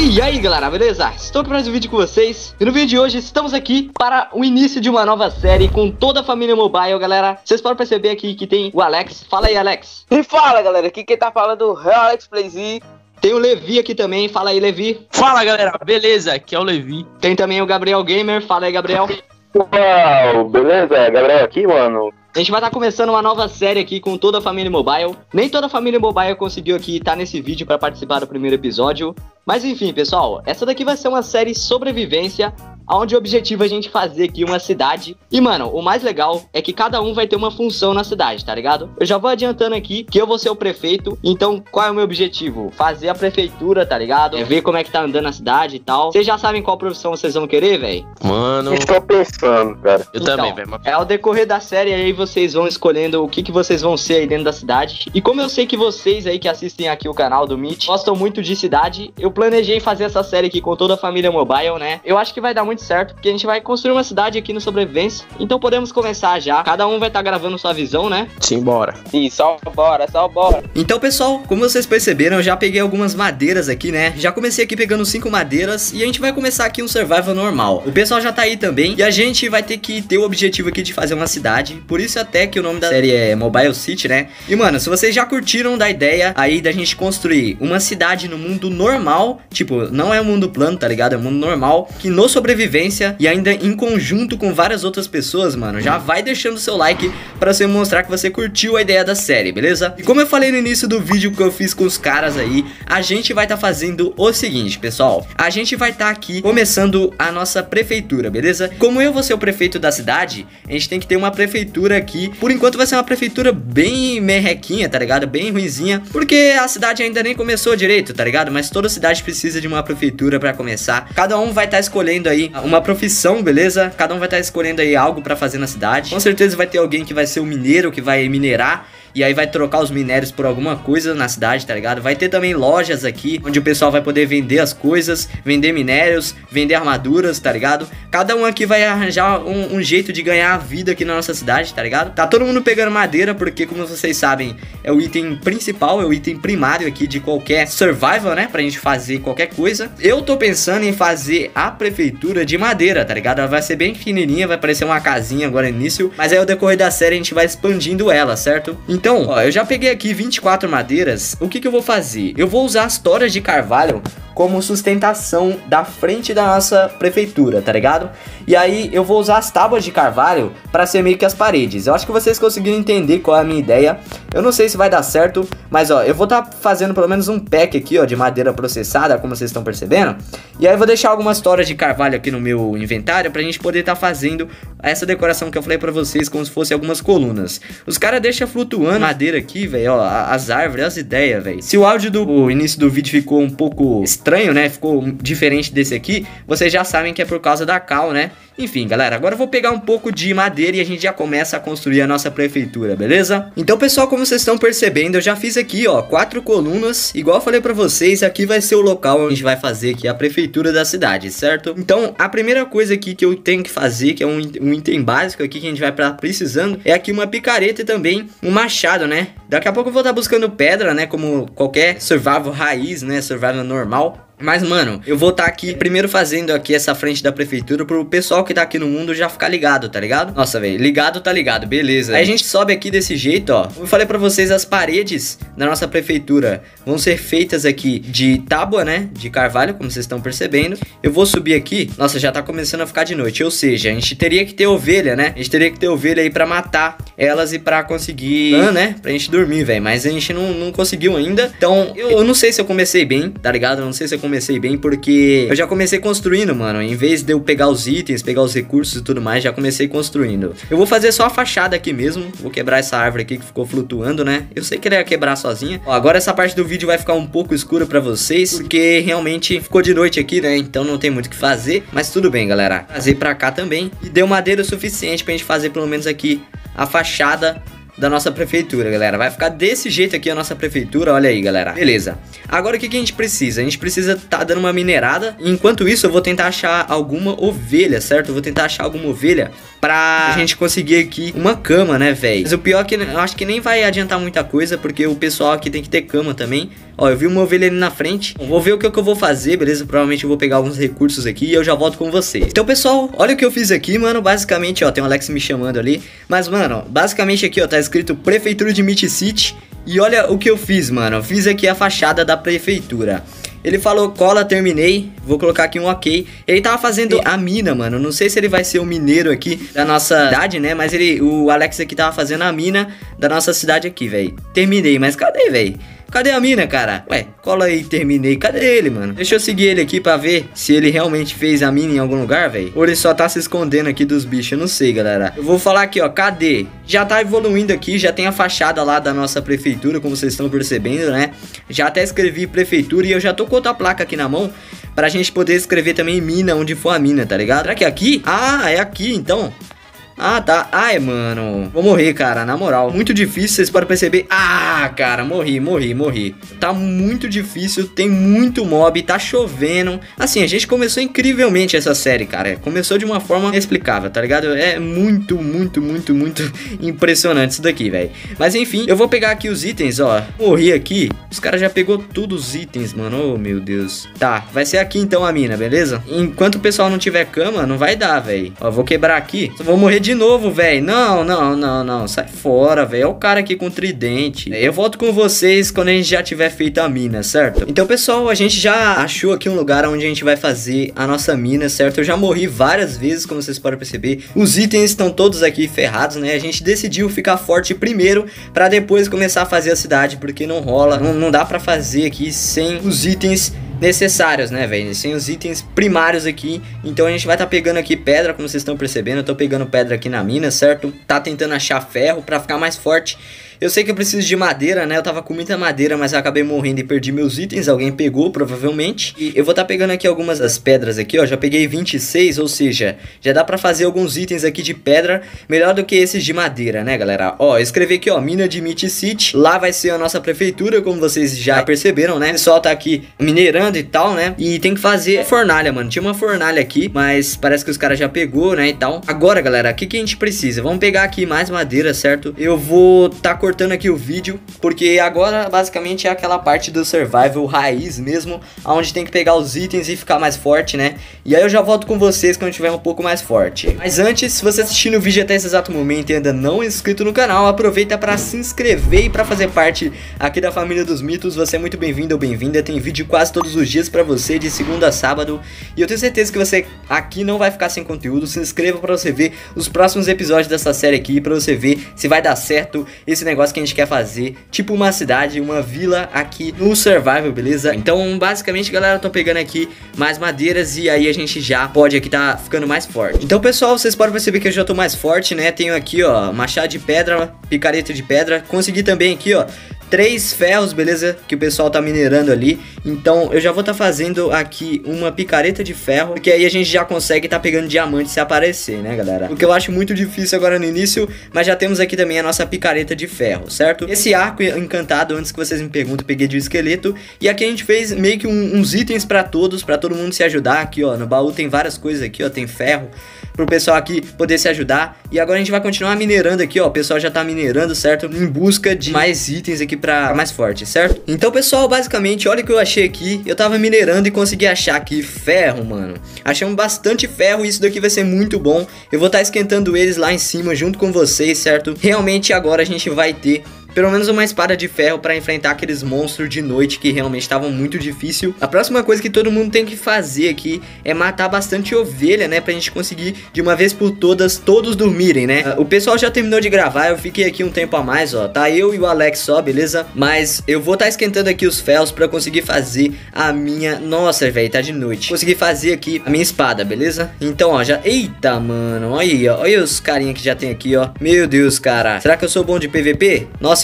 E aí galera, beleza? Estou aqui para mais um vídeo com vocês. E no vídeo de hoje estamos aqui para o início de uma nova série com toda a família mobile, galera. Vocês podem perceber aqui que tem o Alex. Fala aí, Alex. E fala galera, aqui quem tá falando é o Alex Playz. Tem o Levi aqui também, fala aí, Levi. Fala galera, beleza? Aqui é o Levi. Tem também o Gabriel Gamer, fala aí, Gabriel. Uau, beleza? Gabriel aqui, mano. A gente vai estar começando uma nova série aqui com toda a família mobile. Nem toda a família mobile conseguiu aqui estar nesse vídeo para participar do primeiro episódio. Mas enfim, pessoal, essa daqui vai ser uma série sobrevivência, onde o objetivo é a gente fazer aqui uma cidade. E mano, o mais legal é que cada um vai ter uma função na cidade, tá ligado? Eu já vou adiantando aqui que eu vou ser o prefeito. Então qual é o meu objetivo? Fazer a prefeitura, tá ligado? É ver como é que tá andando a cidade e tal. Vocês já sabem qual profissão vocês vão querer, velho? Mano, Estou pensando, cara. eu Então, também, velho. é ao decorrer da série aí vocês vão escolhendo o que vocês vão ser aí dentro da cidade. E como eu sei que vocês aí que assistem aqui o canal do Meet gostam muito de cidade, eu planejei fazer essa série aqui com toda a família mobile, né? Eu acho que vai dar muito certo, porque a gente vai construir uma cidade aqui no Sobrevivência. Então podemos começar já. Cada um vai estar gravando sua visão, né? Simbora. Sim, só bora. Então, pessoal, como vocês perceberam, eu já peguei algumas madeiras aqui, né? Já comecei aqui pegando 5 madeiras e a gente vai começar aqui um survival normal. O pessoal já tá aí também e a gente vai ter que ter o objetivo aqui de fazer uma cidade. Por isso até que o nome da série é Mobile City, né? E, mano, se vocês já curtiram da ideia aí da gente construir uma cidade no mundo normal, tipo, não é um mundo plano, tá ligado? É um mundo normal, que no Sobrevivência e ainda em conjunto com várias outras pessoas, mano, já vai deixando o seu like pra você mostrar que você curtiu a ideia da série, beleza? E como eu falei no início do vídeo que eu fiz com os caras aí, a gente vai estar fazendo o seguinte, pessoal. A gente vai estar aqui começando a nossa prefeitura, beleza? Como eu vou ser o prefeito da cidade, a gente tem que ter uma prefeitura aqui. Por enquanto vai ser uma prefeitura bem merrequinha, tá ligado? Bem ruinzinha, porque a cidade ainda nem começou direito, tá ligado? Mas toda cidade precisa de uma prefeitura pra começar. Cada um vai estar escolhendo aí uma profissão, beleza? Cada um vai estar escolhendo aí algo pra fazer na cidade. Com certeza vai ter alguém que vai ser o mineiro, que vai minerar e aí vai trocar os minérios por alguma coisa na cidade, tá ligado? Vai ter também lojas aqui, onde o pessoal vai poder vender as coisas, vender minérios, vender armaduras, tá ligado? Cada um aqui vai arranjar um jeito de ganhar a vida aqui na nossa cidade, tá ligado? Tá todo mundo pegando madeira, porque como vocês sabem, é o item principal, é o item primário aqui de qualquer survival, né? Pra gente fazer qualquer coisa. Eu tô pensando em fazer a prefeitura de madeira, tá ligado? Ela vai ser bem pequenininha, vai parecer uma casinha agora no início, mas aí ao decorrer da série a gente vai expandindo ela, certo? Então, ó, eu já peguei aqui 24 madeiras. O que eu vou fazer? Eu vou usar as toras de carvalho como sustentação da frente da nossa prefeitura, tá ligado? E aí eu vou usar as tábuas de carvalho para ser meio que as paredes. Eu acho que vocês conseguiram entender qual é a minha ideia. Eu não sei se vai dar certo, mas ó, eu vou estar fazendo pelo menos um pack aqui, ó, de madeira processada, como vocês estão percebendo. E aí eu vou deixar algumas toras de carvalho aqui no meu inventário pra gente poder estar fazendo essa decoração que eu falei pra vocês, como se fosse algumas colunas. Os caras deixam flutuando madeira aqui, velho, ó, as árvores, as ideias, velho. Se o áudio do início do vídeo ficou um pouco estranho, né, ficou diferente desse aqui, vocês já sabem que é por causa da cal, né? Enfim, galera, agora eu vou pegar um pouco de madeira e a gente já começa a construir a nossa prefeitura, beleza? Então, pessoal, como vocês estão percebendo, eu já fiz aqui, ó, 4 colunas. Igual eu falei pra vocês, aqui vai ser o local onde a gente vai fazer aqui a prefeitura da cidade, certo? Então, a primeira coisa aqui que eu tenho que fazer, que é um item básico aqui que a gente vai estar precisando, é aqui uma picareta e também um machado, né? Daqui a pouco eu vou estar buscando pedra, né, como qualquer survival raiz, né, survival normal. Mas, mano, eu vou estar aqui primeiro fazendo aqui essa frente da prefeitura pro pessoal que tá aqui no mundo já ficar ligado, tá ligado? Nossa, velho, ligado tá ligado, beleza. Aí a gente sobe aqui desse jeito, ó. Como eu falei pra vocês, as paredes da nossa prefeitura vão ser feitas aqui de tábua, né, de carvalho, como vocês estão percebendo. Eu vou subir aqui. Nossa, já tá começando a ficar de noite, ou seja, a gente teria que ter ovelha, né? A gente teria que ter ovelha aí pra matar elas e pra conseguir, né, pra gente dormir, velho. Mas a gente não conseguiu ainda. Então, eu não sei se eu comecei bem, tá ligado? Eu não sei se eu comecei bem, porque eu já comecei construindo, mano. Em vez de eu pegar os itens, pegar os recursos e tudo mais, já comecei construindo. Eu vou fazer só a fachada aqui mesmo. Vou quebrar essa árvore aqui que ficou flutuando, né? Eu sei que ele ia quebrar sozinha. Ó, agora essa parte do vídeo vai ficar um pouco escura pra vocês, porque realmente ficou de noite aqui, né? Então não tem muito o que fazer. Mas tudo bem, galera. Trazer pra cá também. E deu madeira o suficiente pra gente fazer pelo menos aqui a fachada da nossa prefeitura, galera. Vai ficar desse jeito aqui a nossa prefeitura, olha aí, galera. Beleza. Agora o que a gente precisa? A gente precisa tá dando uma minerada. Enquanto isso, eu vou tentar achar alguma ovelha, certo? Eu vou tentar achar alguma ovelha pra gente conseguir aqui uma cama, né, velho? Mas o pior é que eu acho que nem vai adiantar muita coisa, porque o pessoal aqui tem que ter cama também. Ó, eu vi uma ovelha ali na frente. Vou ver o que eu vou fazer, beleza? Provavelmente eu vou pegar alguns recursos aqui e eu já volto com vocês. Então, pessoal, olha o que eu fiz aqui, mano. Basicamente, ó, tem o Alex me chamando ali. Mas, mano, basicamente aqui, ó, tá escrito Prefeitura de Meat City. E olha o que eu fiz, mano. Eu fiz aqui a fachada da prefeitura. Ele falou, cola, terminei. Vou colocar aqui um ok. Ele tava fazendo a mina, mano. Não sei se ele vai ser o mineiro aqui da nossa cidade, né? Mas o Alex aqui tava fazendo a mina da nossa cidade aqui, velho. Terminei, mas cadê, velho? Cadê a mina, cara? Ué, cola aí, terminei. Cadê ele, mano? Deixa eu seguir ele aqui pra ver se ele realmente fez a mina em algum lugar, velho. Ou ele só tá se escondendo aqui dos bichos. Eu não sei, galera. Eu vou falar aqui, ó. Cadê? Já tá evoluindo aqui. Já tem a fachada lá da nossa prefeitura, como vocês estão percebendo, né? Já até escrevi prefeitura e eu já tô com outra placa aqui na mão pra gente poder escrever também mina, onde for a mina, tá ligado? Será que é aqui? Ah, é aqui, então. Ah, tá. Ai, mano. Vou morrer, cara. Na moral. Muito difícil, vocês podem perceber. Ah, cara. Morri. Tá muito difícil. Tem muito mob. Tá chovendo. Assim, a gente começou incrivelmente essa série, cara. Começou de uma forma inexplicável, tá ligado? É muito impressionante isso daqui, velho. Mas enfim, eu vou pegar aqui os itens, ó. Morri aqui. Os caras já pegou todos os itens, mano. Oh, meu Deus. Tá. Vai ser aqui então a mina, beleza? Enquanto o pessoal não tiver cama, não vai dar, velho. Ó, vou quebrar aqui. Só vou morrer de novo, velho. Não. Sai fora, velho. É o cara aqui com tridente. Eu volto com vocês quando a gente já tiver feito a mina, certo? Então, pessoal, a gente já achou aqui um lugar onde a gente vai fazer a nossa mina, certo? Eu já morri várias vezes, como vocês podem perceber. Os itens estão todos aqui ferrados, né? A gente decidiu ficar forte primeiro pra depois começar a fazer a cidade, porque não rola. Não dá pra fazer aqui sem os itens necessários, né, velho? Sem os itens primários aqui. Então a gente vai estar pegando aqui pedra, como vocês estão percebendo. Eu tô pegando pedra aqui na mina, certo? Tá tentando achar ferro pra ficar mais forte. Eu sei que eu preciso de madeira, né? Eu tava com muita madeira, mas eu acabei morrendo e perdi meus itens. Alguém pegou, provavelmente. E eu vou estar pegando aqui algumas das pedras aqui, ó. Já peguei 26, ou seja, já dá pra fazer alguns itens aqui de pedra melhor do que esses de madeira, né, galera? Ó, eu escrevi aqui, ó, mina de Meat City. Lá vai ser a nossa prefeitura, como vocês já perceberam, né? O pessoal tá aqui minerando e tal, né? E tem que fazer fornalha, mano. Tinha uma fornalha aqui, mas parece que os caras já pegou, né, e tal. Agora, galera, o que a gente precisa? Vamos pegar aqui mais madeira, certo? Eu vou cortando aqui o vídeo, porque agora basicamente é aquela parte do survival raiz mesmo, onde tem que pegar os itens e ficar mais forte, né? E aí eu já volto com vocês quando tiver um pouco mais forte. Mas antes, se você assistindo o vídeo até esse exato momento e ainda não é inscrito no canal, aproveita para se inscrever e para fazer parte aqui da família dos mitos. Você é muito bem-vindo ou bem-vinda. Tem vídeo quase todos os dias para você, de segunda a sábado, e eu tenho certeza que você aqui não vai ficar sem conteúdo. Se inscreva para você ver os próximos episódios dessa série aqui, para você ver se vai dar certo esse negócio que a gente quer fazer, tipo uma cidade, uma vila aqui no survival, beleza? Então, basicamente, galera, eu tô pegando aqui mais madeiras e aí a gente já pode aqui tá ficando mais forte. Então, pessoal, vocês podem perceber que eu já tô mais forte, né? Tenho aqui, ó, machado de pedra, picareta de pedra. Consegui também aqui, ó, 3 ferros, beleza? Que o pessoal tá minerando ali. Então eu já vou tá fazendo aqui uma picareta de ferro, porque aí a gente já consegue tá pegando diamante se aparecer, né, galera? O que eu acho muito difícil agora no início, mas já temos aqui também a nossa picareta de ferro, certo? Esse arco encantado, antes que vocês me perguntem, eu peguei de um esqueleto. E aqui a gente fez meio que uns itens pra todos, pra todo mundo se ajudar. Aqui, ó, no baú tem várias coisas aqui, ó, tem ferro pro pessoal aqui poder se ajudar. E agora a gente vai continuar minerando aqui, ó. O pessoal já tá minerando, certo? Em busca de mais itens aqui pra mais forte, certo? Então, pessoal, basicamente, olha o que eu achei aqui. Eu tava minerando e consegui achar aqui ferro, mano. Achamos bastante ferro e isso daqui vai ser muito bom. Eu vou estar esquentando eles lá em cima junto com vocês, certo? Realmente agora a gente vai ter pelo menos uma espada de ferro pra enfrentar aqueles monstros de noite que realmente estavam muito difícil. A próxima coisa que todo mundo tem que fazer aqui é matar bastante ovelha, né? Pra gente conseguir de uma vez por todas, todos dormirem, né? O pessoal já terminou de gravar, eu fiquei aqui um tempo a mais, ó. Tá eu e o Alex só, beleza? Mas eu vou estar esquentando aqui os ferros pra conseguir fazer a minha... Nossa, velho, tá de noite. Consegui fazer aqui a minha espada, beleza? Então, ó, já... Eita, mano, olha aí, ó. Olha os carinha que já tem aqui, ó. Meu Deus, cara. Será que eu sou bom de PVP? Nossa,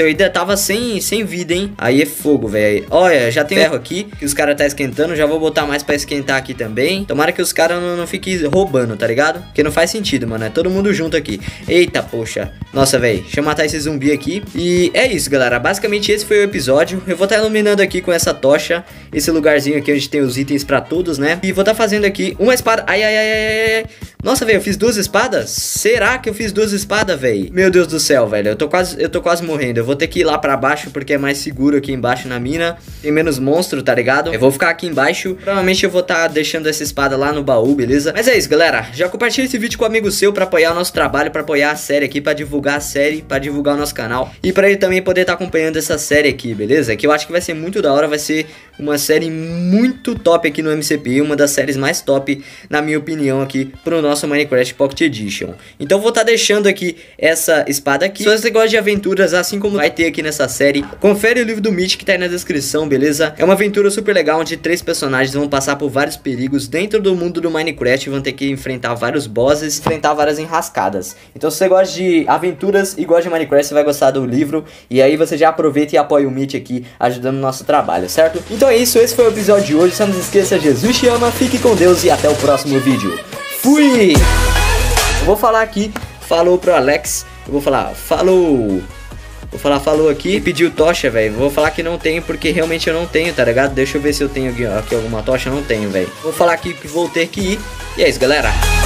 Nossa, eu ainda tava sem vida, hein? Aí é fogo, velho. Olha, já tem ferro aqui que os caras tá esquentando. Já vou botar mais pra esquentar aqui também. Tomara que os caras não fiquem roubando, tá ligado? Porque não faz sentido, mano. É todo mundo junto aqui. Eita, poxa. Nossa, velho. Deixa eu matar esse zumbi aqui. E é isso, galera. Basicamente esse foi o episódio. Eu vou estar iluminando aqui com essa tocha esse lugarzinho aqui onde tem os itens pra todos, né? E vou estar fazendo aqui uma espada. Ai, ai, ai, ai, ai. Nossa, velho, eu fiz 2 espadas? Será que eu fiz 2 espadas, velho? Meu Deus do céu, velho. Eu tô quase morrendo. Eu vou ter que ir lá pra baixo porque é mais seguro aqui embaixo na mina. Tem menos monstro, tá ligado? Eu vou ficar aqui embaixo. Provavelmente eu vou estar deixando essa espada lá no baú, beleza? Mas é isso, galera. Já compartilha esse vídeo com um amigo seu pra apoiar o nosso trabalho, pra apoiar a série aqui, pra divulgar a série, pra divulgar o nosso canal. E pra ele também poder estar acompanhando essa série aqui, beleza? Que eu acho que vai ser muito da hora. Vai ser uma série muito top aqui no MCP. Uma das séries mais top, na minha opinião, aqui pro nosso Minecraft Pocket Edition. Então vou estar deixando aqui essa espada aqui. Se você gosta de aventuras, assim como vai ter aqui nessa série, confere o livro do Mitch que tá aí na descrição, beleza? É uma aventura super legal, onde 3 personagens vão passar por vários perigos dentro do mundo do Minecraft. Vão ter que enfrentar vários bosses, enfrentar várias enrascadas. Então se você gosta de aventuras e gosta de Minecraft, você vai gostar do livro. E aí você já aproveita e apoia o Mitch aqui, ajudando o nosso trabalho, certo? Então é isso, esse foi o episódio de hoje. Só não se esqueça, Jesus te ama, fique com Deus e até o próximo vídeo. Fui! Eu vou falar aqui, falou pro Alex. Eu vou falar, falou. Vou falar, falou aqui e pediu tocha, velho. Vou falar que não tenho, porque realmente eu não tenho, tá ligado? Deixa eu ver se eu tenho aqui alguma tocha. Não tenho, velho. Vou falar aqui que vou ter que ir. E é isso, galera.